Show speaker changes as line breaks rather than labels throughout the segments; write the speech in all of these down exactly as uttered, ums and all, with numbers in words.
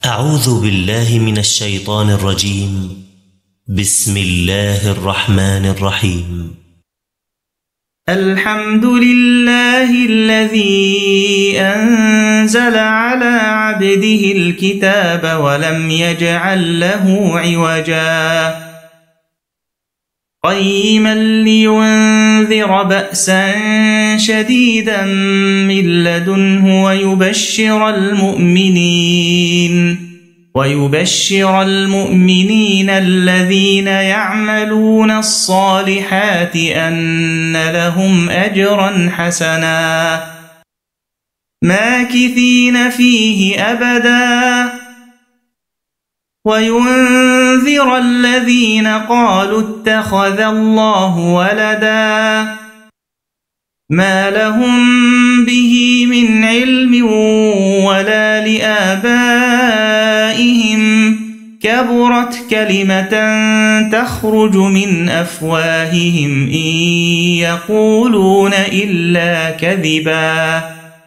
أعوذ بالله من الشيطان الرجيم. بسم الله الرحمن الرحيم.
الحمد لله الذي أنزل على عبده الكتاب ولم يجعل له عوجا قيما لينذر بأسا شديدا من لدنه ويبشر المؤمنين ويبشر المؤمنين الذين يعملون الصالحات أن لهم أجرا حسنا ماكثين فيه أبدا وينذر الذين قالوا اتخذ الله ولدا ما لهم به من علم ولا لآبائهم كبرت كلمة تخرج من أفواههم إن يقولون إلا كذبا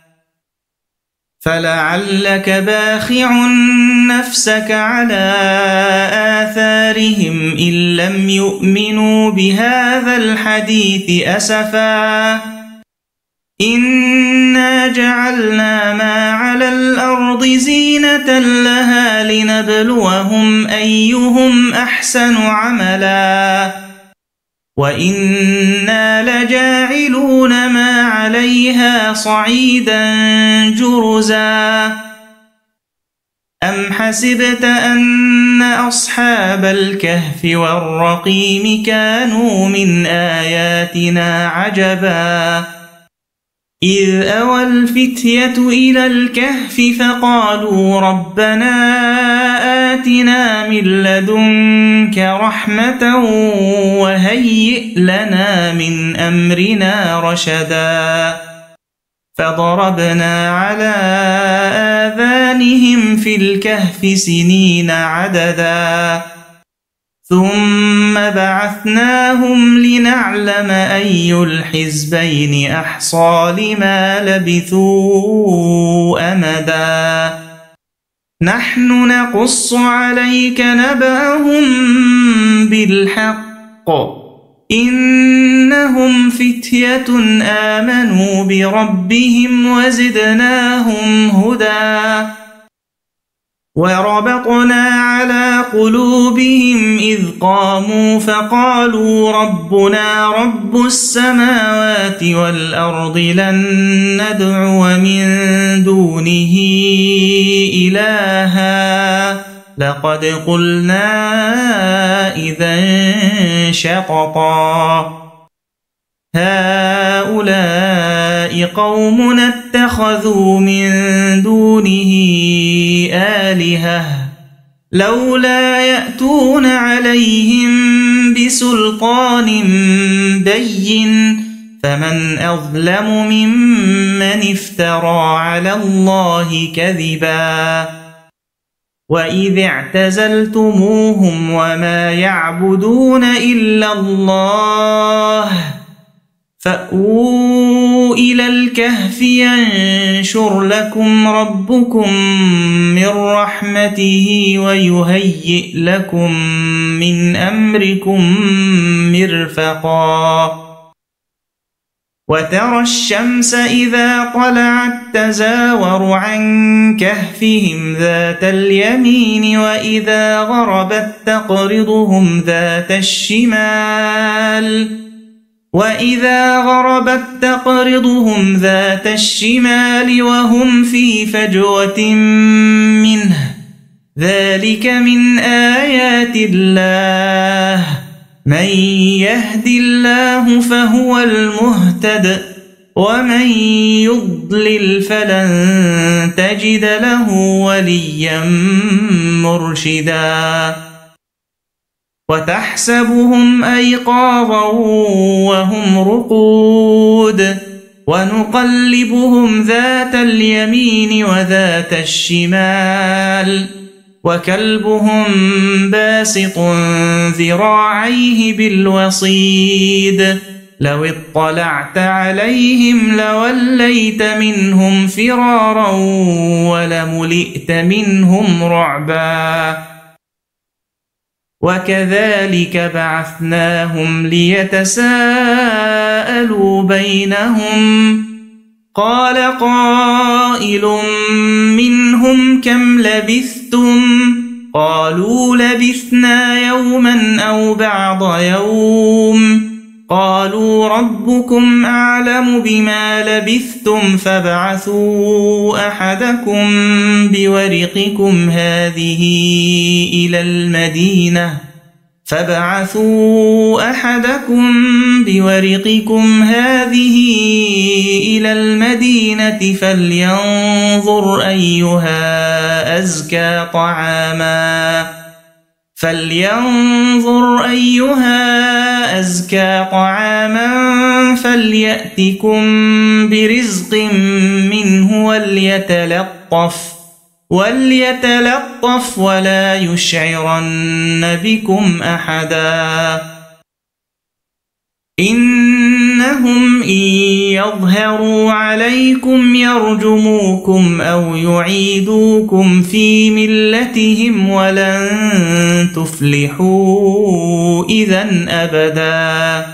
فلعلك باخع نفسك على آثارهم إن لم يؤمنوا بهذا الحديث أسفا إنا جعلنا ما على الأرض زينة لها لنبلوهم أيهم أحسن عملا وإنا لجاعلون ما عليها صعيدا جرزا أم حسبت أن أصحاب الكهف والرقيم كانوا من آياتنا عجبا إذ أوى الفتية إلى الكهف فقالوا ربنا آتنا من لدنك رحمة وهيئ لنا من أمرنا رشدا فضربنا على آذانهم في الكهف سنين عددا ثم بعثناهم لنعلم أي الحزبين أحصى لما لبثوا أمدا نحن نقص عليك نبأهم بالحق إنهم فتية آمنوا بربهم وزدناهم هدى وربطنا على قلوبهم إذ قاموا فقالوا ربنا رب السماوات والأرض لن ندعو من دونه إلها لقد قلنا إذا شططا هؤلاء قومنا اتخذوا من دونه آلهة لولا يأتون عليهم بسلطان بين فمن أظلم ممن افترى على الله كذبا وإذ اعتزلتموهم وما يعبدون إلا الله فأووا إلى الكهف ينشر لكم ربكم من رحمته ويهيئ لكم من أمركم مرفقا وترى الشمس إذا طلعت تزاور عن كهفهم ذات اليمين وإذا غربت تقرضهم ذات الشمال وإذا غربت تقرضهم ذات الشمال وهم في فجوة منه ذلك من آيات الله من يهد الله فهو المهتد ومن يضلل فلن تجد له وليا مرشدا وتحسبهم أيقاظا وهم رقود ونقلبهم ذات اليمين وذات الشمال وكلبهم باسط ذراعيه بالوصيد لو اطلعت عليهم لوليت منهم فرارا ولملئت منهم رعبا وكذلك بعثناهم ليتساءلوا بينهم قال قائل منهم كم لبثتم قالوا لبثنا يوما أو بعض يوم قالوا ربكم أعلم بما لبثتم فابعثوا أحدكم بورقكم هذه إلى المدينة فابعثوا أحدكم بورقكم هذه إلى المدينة فلينظر أيها أزكى طعاما فلينظر أيها أزكى طعاما فليأتكم برزق منه وليتلطف وليتلطف ولا يشعرن بكم أحدا إنهم إن يظهروا عليكم يرجموكم أو يعيدوكم في ملتهم ولن تفلحوا إذن أبدا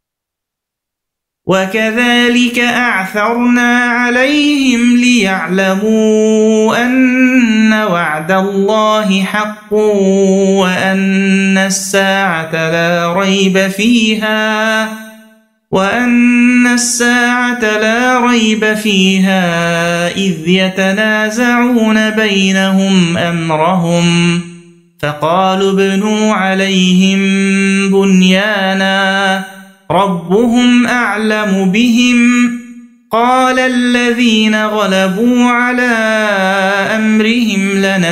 وكذلك أعثرنا عليهم ليعلموا أن وعد الله حق وأن الساعة لا ريب فيها وأن الساعة لا ريب فيها إذ يتنازعون بينهم أمرهم فقالوا ابنوا عليهم بنيانا ربهم أعلم بهم قال الذين غلبوا على أمرهم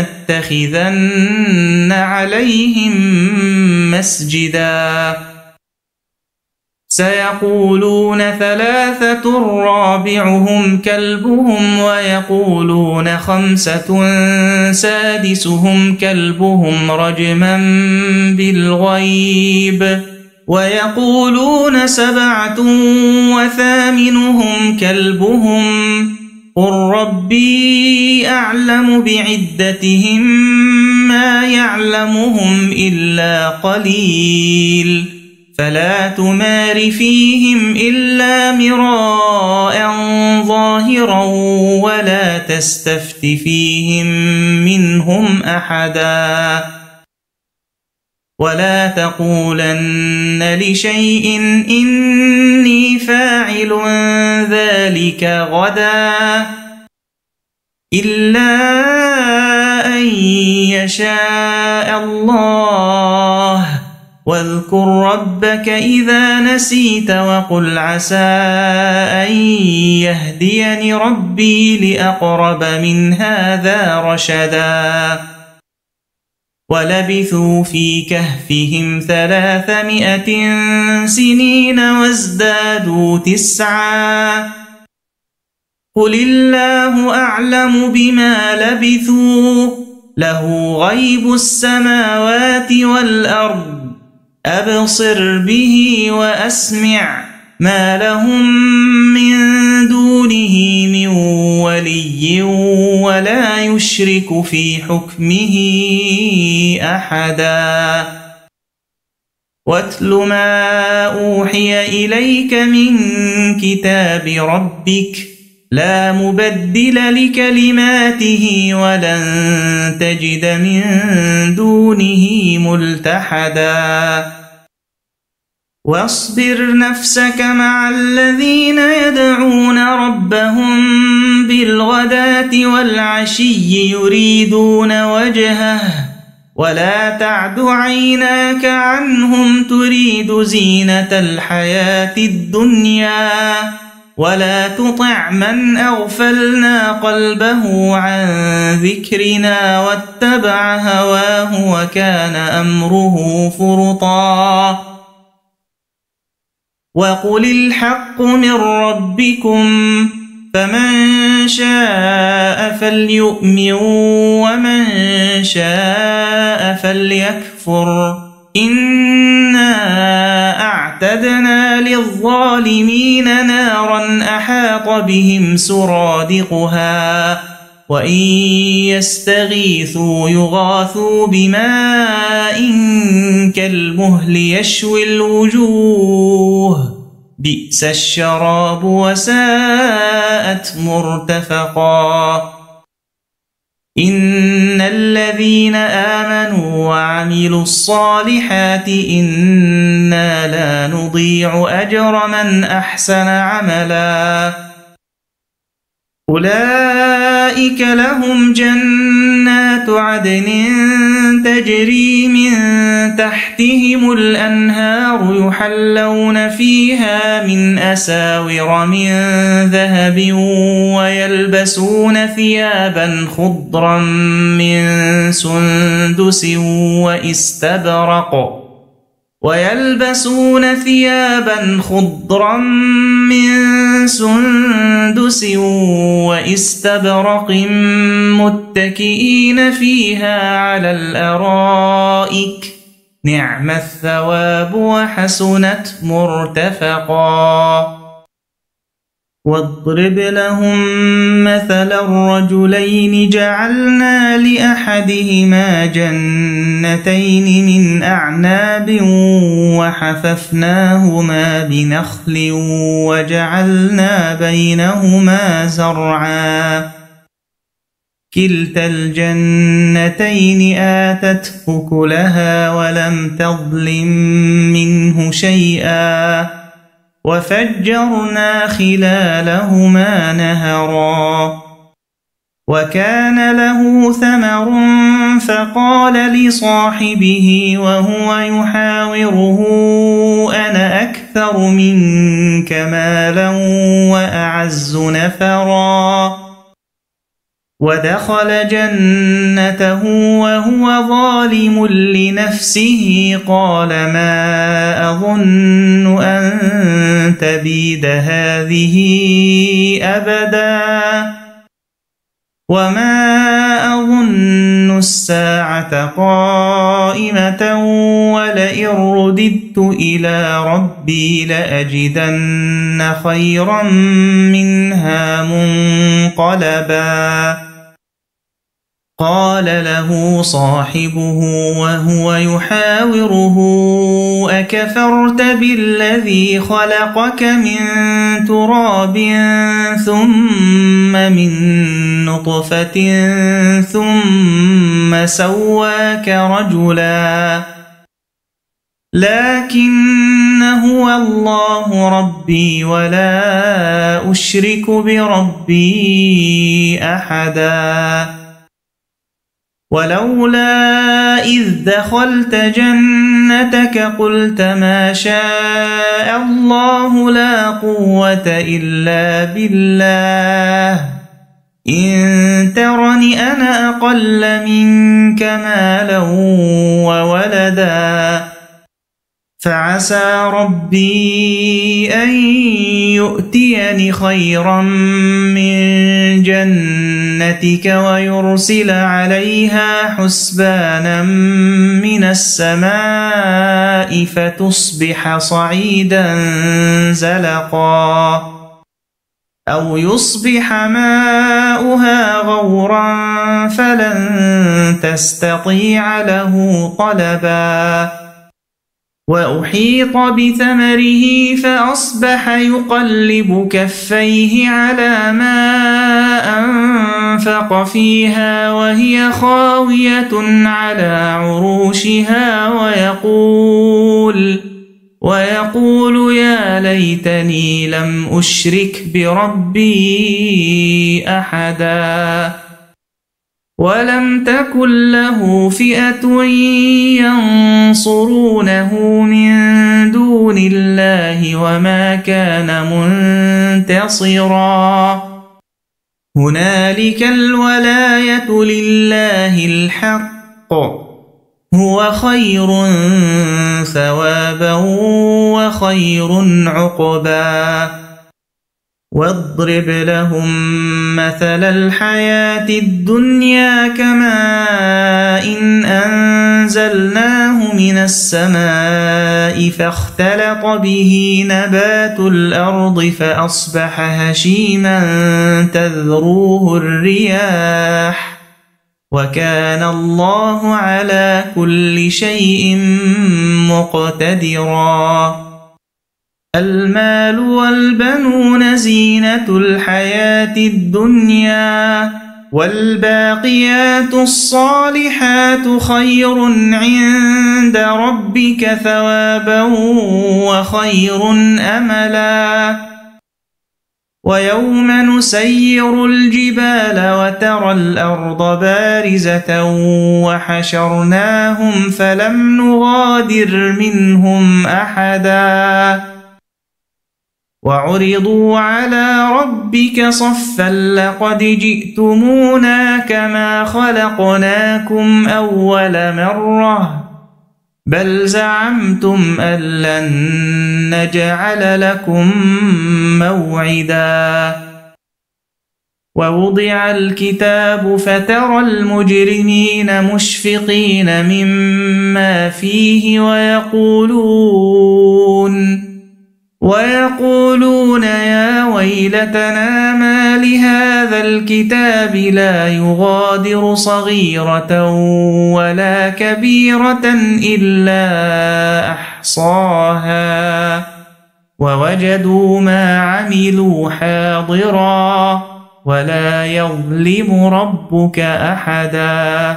لنتخذن عليهم مسجدا سيقولون ثلاثة رابعهم كلبهم ويقولون خمسة سادسهم كلبهم رجما بالغيب ويقولون سبعة وثامنهم كلبهم قل ربي أعلم بعدتهم ما يعلمهم إلا قليل فلا تمار فيهم إلا مراء ظاهرا ولا تستفت فيهم منهم أحدا ولا تقولن لشيء إني فاعل ذلك غدا إلا أن يشاء الله واذكر ربك إذا نسيت وقل عسى أن يهديني ربي لأقرب من هذا رشدا ولبثوا في كهفهم ثلاثمائة سنين وازدادوا تسعا قل الله أعلم بما لبثوا له غيب السماوات والأرض أبصر به وأسمع ما لهم من دونه من ولي ولا يشرك في حكمه أحدا واتل ما أوحي إليك من كتاب ربك لا مبدل لكلماته ولن تجد من دونه ملتحدا واصبر نفسك مع الذين يدعون ربهم بالغداة والعشي يريدون وجهه ولا تعد عيناك عنهم تريد زينة الحياة الدنيا ولا تطع من أغفلنا قلبه عن ذكرنا واتبع هواه وكان أمره فرطا وقل الحق من ربكم فمن شاء فليؤمن ومن شاء فليكفر إنا أعتدنا وأعتدنا للظالمين نارا أحاط بهم سرادقها وإن يستغيثوا يغاثوا بماء كالمهل يشوي الوجوه بئس الشراب وساءت مرتفقا إن الذين آمنوا وعملوا الصالحات إنا لا نضيع أجر من أحسن عملا أولئك لهم جنات عدن تجري من تحتهم الأنهار يحلون فيها من أساور من ذهب ويلبسون ثيابا خضرا من سندس واستبرق ويلبسون ثيابا خضرا من سندس واستبرق متكئين فيها على الأرائك نعم الثواب وحسنت مرتفقا واضرب لهم مثل الرجلين جعلنا لأحدهما جنتين من أعناب وحففناهما بنخل وجعلنا بينهما زرعا كلتا الجنتين آتت أكلها ولم تظلم منه شيئا وفجرنا خلالهما نهرا وكان له ثمر فقال لصاحبه وهو يحاوره أنا أكثر منك مالا وأعز نفرا ودخل جنته وهو ظالم لنفسه قال ما أظن أن تبيد هذه أبدا وما أظن الساعة قائمة ولئن رددت إلى ربي لأجدن خيرا منها منقلبا قال له صاحبه وهو يحاوره أكفرت بالذي خلقك من تراب ثم من نطفة ثم سواك رجلا لكن هو الله ربي ولا أشرك بربي أحدا ولولا إذ دخلت جنتك قلت ما شاء الله لا قوة إلا بالله إن ترني أنا أقل منك مالا وولدا فعسى ربي أن يؤتيني خيرا من جنتك ويرسل عليها حسبانا من السماء فتصبح صعيدا زلقا أو يصبح ماؤها غورا فلن تستطيع له طلبا وأحيط بثمره فأصبح يقلب كفيه على ما أنفق فيها وهي خاوية على عروشها ويقول ويقول يا ليتني لم أشرك بربي أحدا ولم تكن له فئة ينصرونه من دون الله وما كان منتصرا هنالك الولاية لله الحق هو خير ثوابا وخير عقبا واضرب لهم مثل الحياة الدنيا كماء إن أنزلناه من السماء فاختلط به نبات الأرض فأصبح هشيما تذروه الرياح وكان الله على كل شيء مقتدرا. المال والبنون زينة الحياة الدنيا والباقيات الصالحات خير عند ربك ثوابا وخير أملا. ويوم نسير الجبال وترى الأرض بارزة وحشرناهم فلم نغادر منهم أحدا وعرضوا على ربك صفا لقد جئتمونا كما خلقناكم أول مرة بل زعمتم أن لن نجعل لكم موعدا. ووضع الكتاب فترى المجرمين مشفقين مما فيه ويقولون ويقولون يا ويلتنا ما لهذا الكتاب لا يغادر صغيرة ولا كبيرة إلا أحصاها ووجدوا ما عملوا حاضرا ولا يظلم ربك أحدا.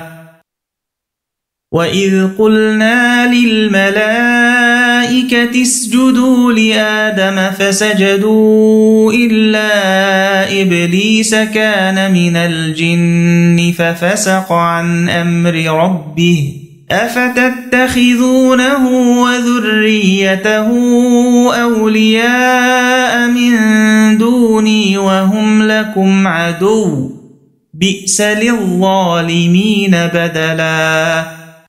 وإذ قلنا للملائكة اسجدوا لآدم فسجدوا إلا إبليس كان من الجن ففسق عن أمر ربه أفتتخذونه وذريته أولياء من دوني وهم لكم عدو بئس للظالمين بدلا.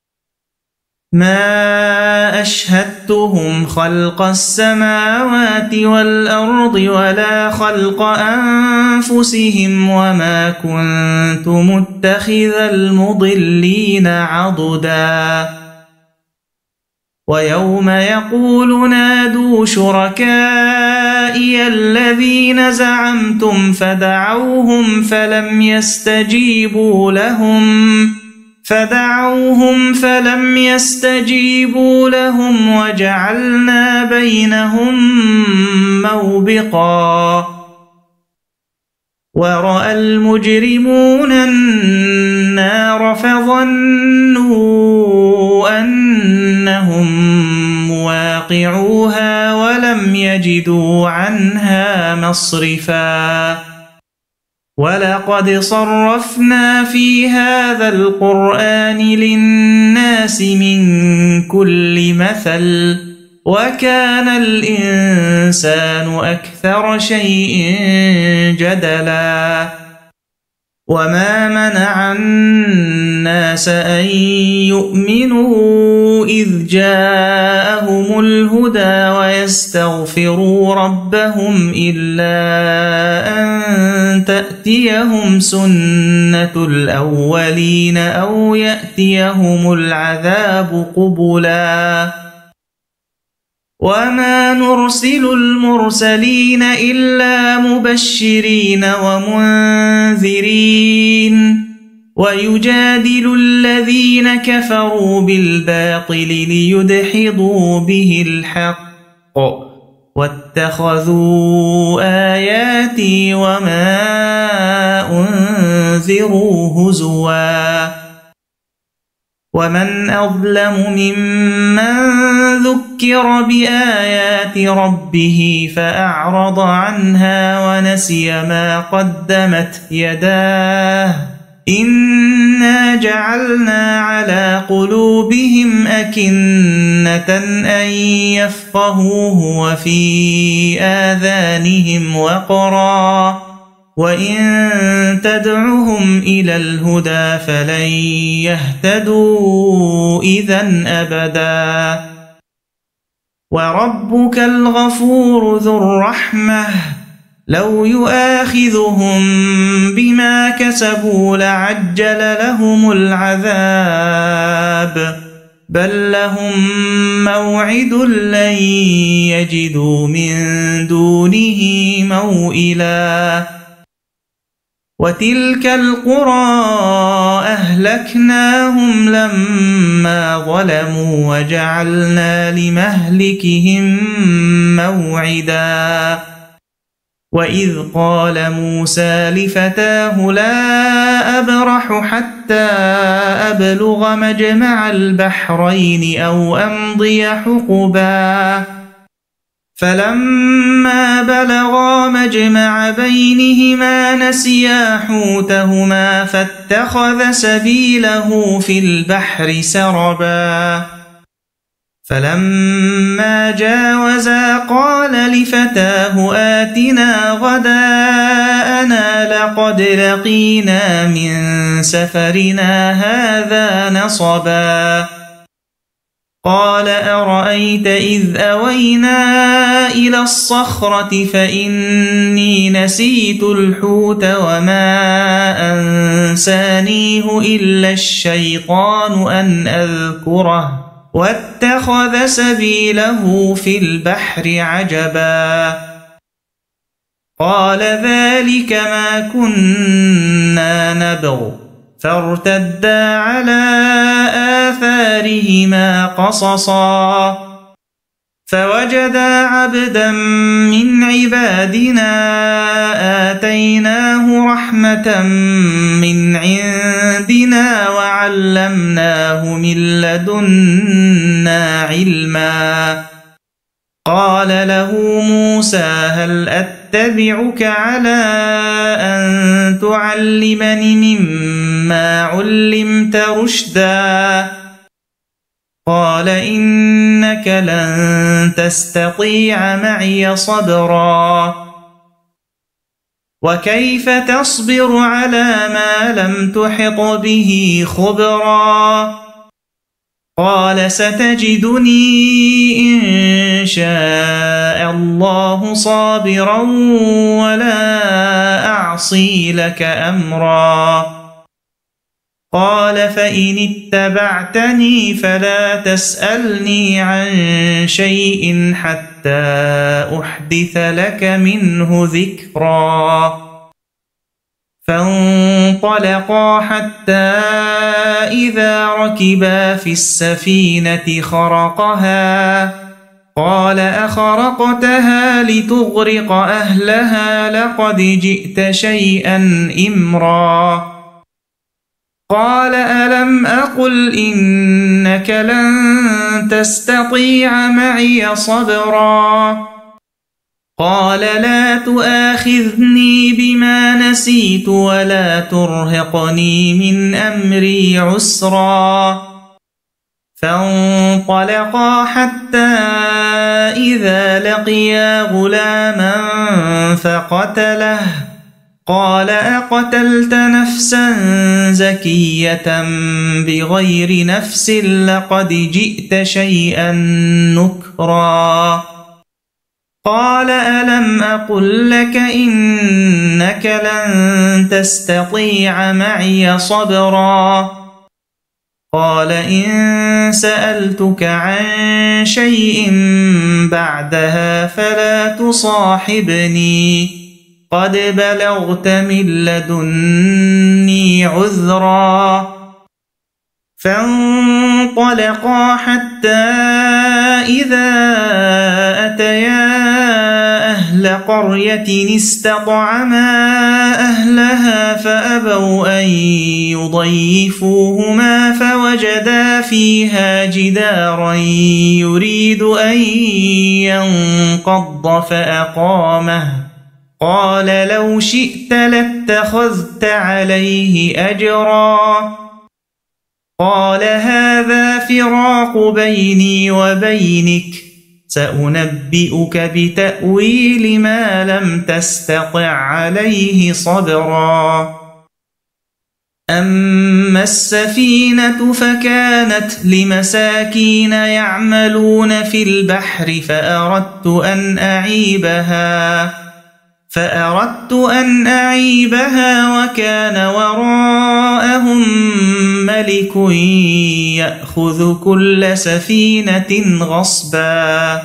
ما أشهدتهم خلق السماوات والأرض ولا خلق أنفسهم وما كنت متخذ المضلين عضدا. ويوم يقول نادوا شركائي الذين زعمتم فدعوهم فلم يستجيبوا لهم فدعوهم فلم يستجيبوا لهم وجعلنا بينهم موبقا. ورأى المجرمون النار فظنوا أنهم مواقعوها ولم يجدوا عنها مصرفا. ولقد صرفنا في هذا القرآن للناس من كل مثل وكان الإنسان أكثر شيء جدلا. وما منع الناس أن يؤمنوا إذ جاءهم الهدى ويستغفروا ربهم إلا أن تأتيهم سنة الأولين أو يأتيهم العذاب قبلا. وما نرسل المرسلين إلا مبشرين ومنذرين ويجادل الذين كفروا بالباطل ليدحضوا به الحق واتخذوا آياتي وما أنذروا هزوا. ومن أظلم ممن ذكر بآيات ربه فأعرض عنها ونسي ما قدمت يداه إنا جعلنا على قلوبهم أكنة أن يفقهوه وفي آذانهم وقرا وإن تدعهم إلى الهدى فلن يهتدوا إذا أبدا. وربك الغفور ذو الرحمة لو يؤاخذهم بما كسبوا لعجل لهم العذاب بل لهم موعد لن يجدوا من دونه موئلا وتلك القرى أهلكناهم لما ظلموا وجعلنا لمهلكهم موعدا وإذ قال موسى لفتاه لا أبرح حتى أبلغ مجمع البحرين أو أمضي حقبا فلما بلغا مجمع بينهما نسيا حوتهما فاتخذ سبيله في البحر سربا فلما جاوزا قال لفتاه آتنا غداءنا لقد لقينا من سفرنا هذا نصبا قال أرأيت إذ أوينا إلى الصخرة فإني نسيت الحوت وما أنسانيه إلا الشيطان أن أذكره واتخذ سبيله في البحر عجبا قال ذلك ما كنا نبغ فارتدا على آثارهما قصصا فوجدا عبدا من عبادنا آتيناه رحمة من عندنا وعلمناه من لدنا علما قال له موسى هل أتبعك على أن تعلمني مما علمت رشدا قال إنك لن تستطيع معي صبرا وكيف تصبر على ما لم تحط به خبرا قال ستجدني إن شاء الله صابرا ولا أعصي لك أمرا قال فإن اتبعتني فلا تسألني عن شيء حتى أحدث لك منه ذكرا فانطلقا حتى إذا ركبا في السفينة خرقها قال أخرقتها لتغرق أهلها لقد جئت شيئا إمرا قال ألم أقل إنك لن تستطيع معي صبرا قال لا تؤاخذني بما نسيت ولا ترهقني من أمري عسرا فانطلقا حتى إذا لقيا غلاما فقتله قال أقتلت نفسا زكية بغير نفس لقد جئت شيئا نكرا قال ألم أقل لك إنك لن تستطيع معي صبرا قال إن سألتك عن شيء بعدها فلا تصاحبني قد بلغت من لدني عذرا فانطلقا حتى إذا أتيا أهل قرية استطعما أهلها فأبوا أن يضيفوهما فوجدا فيها جدارا يريد أن ينقض فأقامه قال لو شئت لاتخذت عليه أجرا قال هذا فراق بيني وبينك سأنبئك بتأويل ما لم تستطع عليه صبرا أما السفينة فكانت لمساكين يعملون في البحر فأردت أن أعيبها فأردت أن أعيبها وكان وراءهم ملك يأخذ كل سفينة غصبا.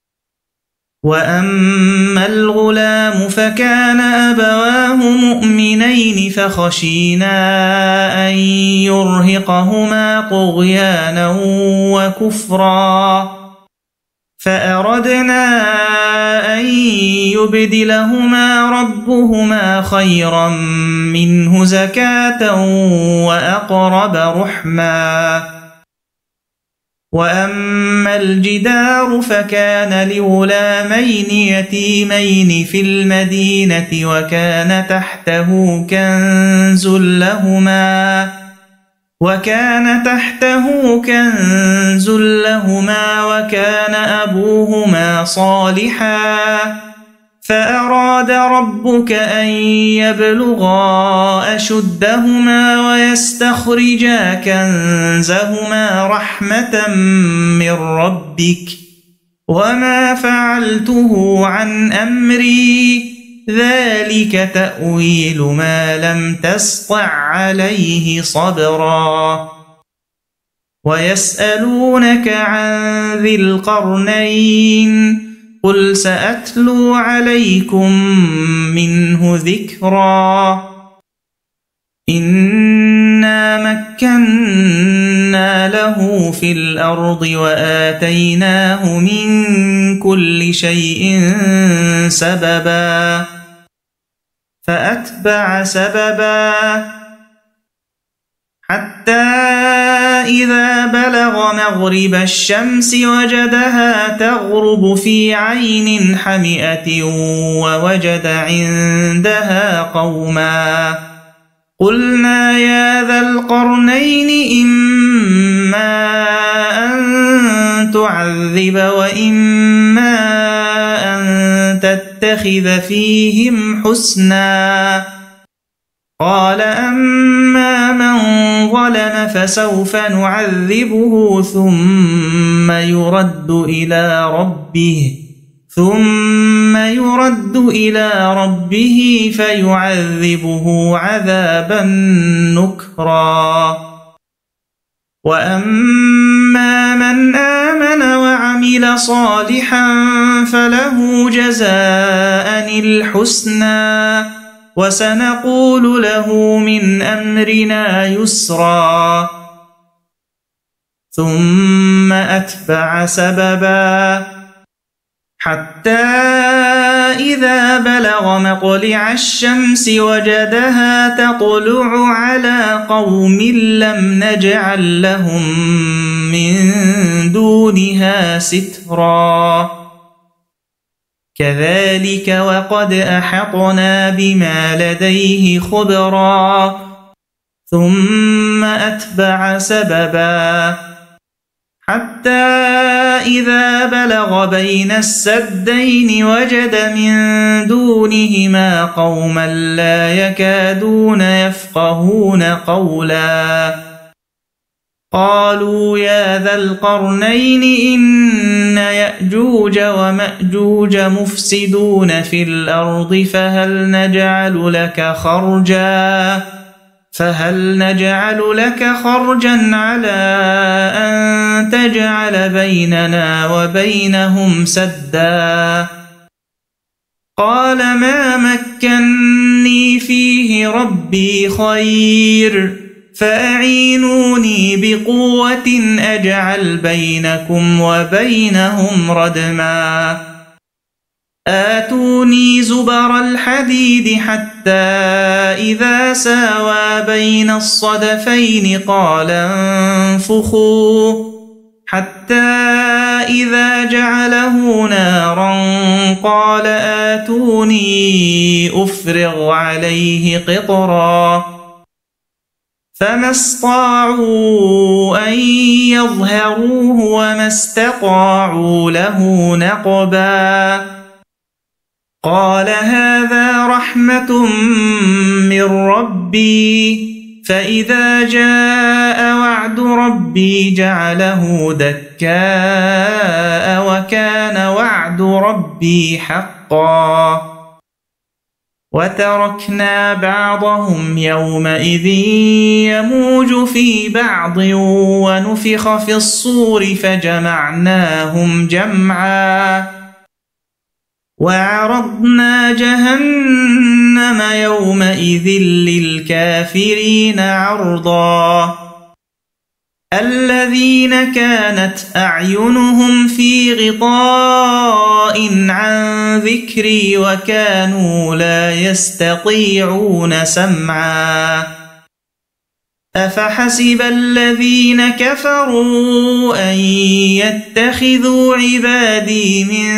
وأما الغلام فكان أبواه مؤمنين فخشينا أن يرهقهما طغيانا وكفرا، فأردنا أن يبدلهما ربهما خيرا منه زكاة وأقرب رحما. وأما الجدار فكان لغلامين يتيمين في المدينة وكان تحته كنز لهما وكان تحته كنز لهما وكان أبوهما صالحا، فأراد ربك أن يبلغا أشدهما ويستخرجا كنزهما رحمة من ربك، وما فعلته عن أمري، ذلك تأويل ما لم تسطع عليه صبرا. ويسألونك عن ذي القرنين قل سأتلو عليكم منه ذكرا. إنا مكنا له في الأرض وآتيناه من كل شيء سببا، فأتبع سببا حتى إذا بلغ مغرب الشمس وجدها تغرب في عين حمئة ووجد عندها قوما، قلنا يا ذا القرنين إما أن تعذب وإما أن تتخذ فيهم حسنا. قال أما من ظلم فسوف نعذبه ثم يرد إلى ربه ثم يرد إلى ربه فيعذبه عذابا نكرا. وأما من آمن وعمل صالحا فله جزاء الحسنى وسنقول له من أمرنا يسرا. ثم أتبع سببا حتى إذا بلغ مطلع الشمس وجدها تطلع على قوم لم نجعل لهم من دونها سترا، كذلك وقد أحطنا بما لديه خبرا. ثم أتبع سببا حتى إذا بلغ بين السدين وجد من دونهما قوما لا يكادون يفقهون قولا، قالوا يا ذا القرنين إن يأجوج ومأجوج مفسدون في الأرض فهل نجعل لك خرجا فهل نجعل لك خرجا على أن تجعل بيننا وبينهم سدا. قال ما مكني فيه ربي خير فأعينوني بقوة أجعل بينكم وبينهم ردما. آتوني زبر الحديد حتى إذا ساوى بين الصدفين قال انفخوا حتى إذا جعله نارا قال آتوني أفرغ عليه قطرا، فما استطاعوا أن يظهروه وما استطاعوا له نقبا. قال هذا رحمة من ربي فإذا جاء وعد ربي جعله دكاء وكان وعد ربي حقا. وتركنا بعضهم يومئذ يموج في بعض ونفخ في الصور فجمعناهم جمعا وعرضنا جهنم يومئذ للكافرين عرضا الذين كانت أعينهم في غطاء عن ذكري وكانوا لا يستطيعون سمعا أفحسب الذين كفروا أن يتخذوا عبادي من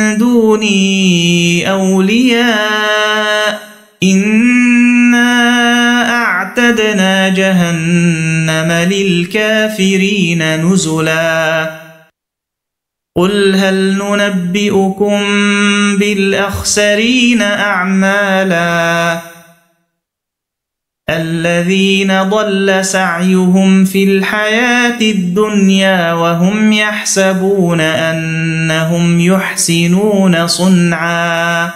دوني أولياء إنا أعتدنا جهنم للكافرين نزلا قل هل ننبئكم بالأخسرين أعمالا الذين ضل سعيهم في الحياة الدنيا وهم يحسبون أنهم يحسنون صنعا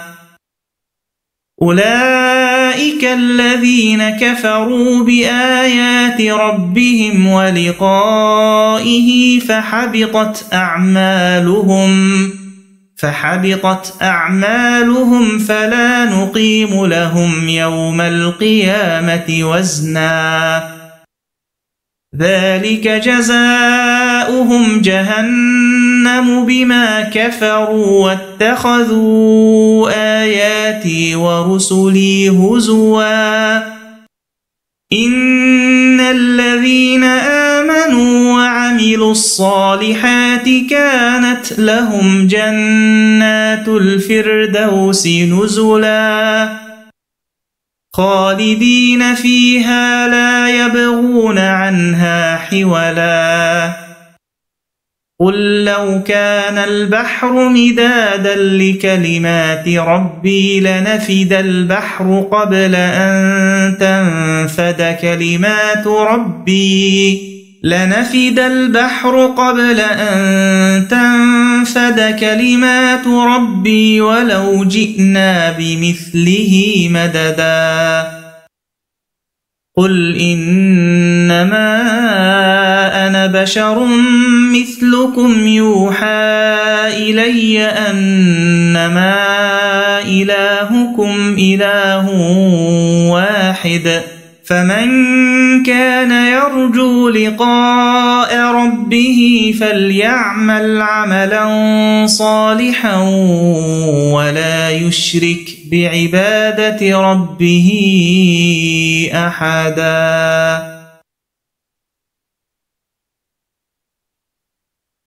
أولئك الذين كفروا بآيات ربهم ولقائه فحبطت أعمالهم فحبطت أعمالهم فلا نقيم لهم يوم القيامة وزنا ذلك جزاؤهم جهنم بما كفروا واتخذوا آياتي ورسلي هزوا إن الذين آمنوا وعملوا الصالحات كانت لهم جنات الفردوس نزلا خالدين فيها لا يبغون عنها حولا قل لو كان البحر مدادا لكلمات ربي لنفد البحر قبل أن تنفد كلمات ربي لنفد البحر قبل أن تنفد كلمات ربي ولو جئنا بمثله مددا قل إنما أنا بشر مثلكم يوحى إلي أنما إلهكم إله واحد فمن كان يرجو لقاء ربه فليعمل عملا صالحا ولا يشرك بعبادة ربه أحدا.